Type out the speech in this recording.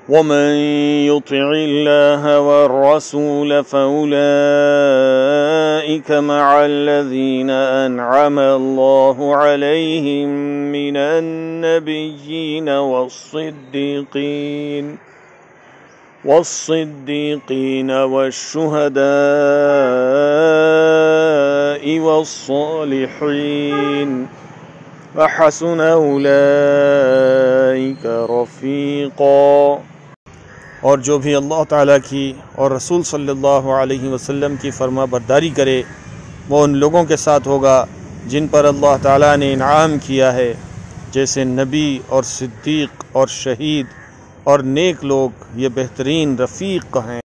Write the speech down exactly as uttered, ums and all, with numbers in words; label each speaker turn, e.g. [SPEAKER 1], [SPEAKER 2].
[SPEAKER 1] वमन युतिइल्लाह वर्रसूल फउलाइक मअल्लज़ीना अनअम अल्लाहु अलैहिम मिनन नबिय्यीन वस्सिद्दीक़ीन वस्सिद्दीक़ीन वश्शुहदाइ वस्सालिहीन वहसुन उलाइका रफ़ीक़ा। और जो भी अल्लाह ताला की और रसूल सल्लल्लाहु अलैहि वसल्लम की फरमा बरदारी करे वो उन लोगों के साथ होगा जिन पर अल्लाह ताला ने इनाम किया है, जैसे नबी और सिद्दीक़ और शहीद और नेक लोग, ये बेहतरीन रफ़ीक़ हैं।